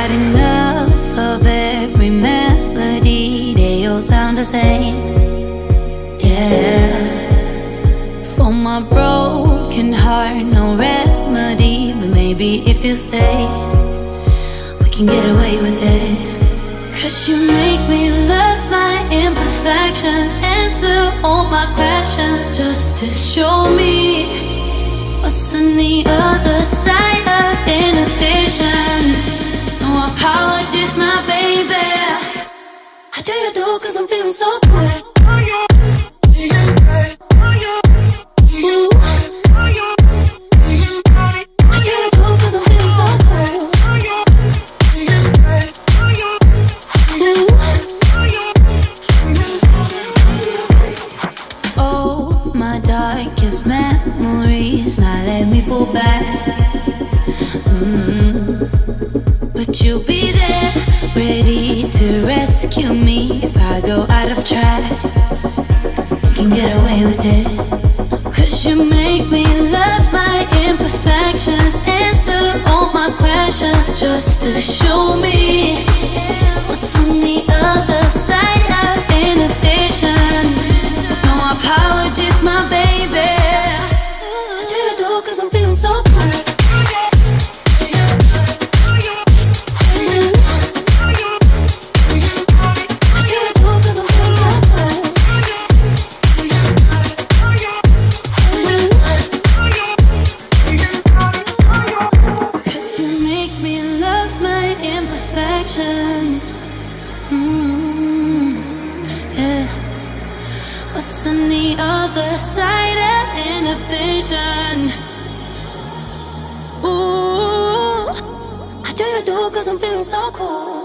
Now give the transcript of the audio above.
had enough of every melody. They all sound the same. Yeah. For my broken heart, no remedy. But maybe if you stay, we can get away with it. 'Cause you make me love my imperfections, answer all my questions, just to show me what's on the other side of inhibition. No apologies, my baby. I do you do 'cause I'm feeling so good. Darkest memories, now let me fall back. But you'll be there, ready to rescue me if I go out of track. You can get away with it. 'Cause you make me love my imperfections, answer all my questions, just to show me what's on the other side of inhibition. No apologies, my baby. I do you do 'cause I'm feeling so good. I do you do 'cause I'm feeling so good. 'Cause you make me love my imperfections. Yeah. What's on the other side of inhibition? Ooh, I do you do 'cause I'm feeling so cool.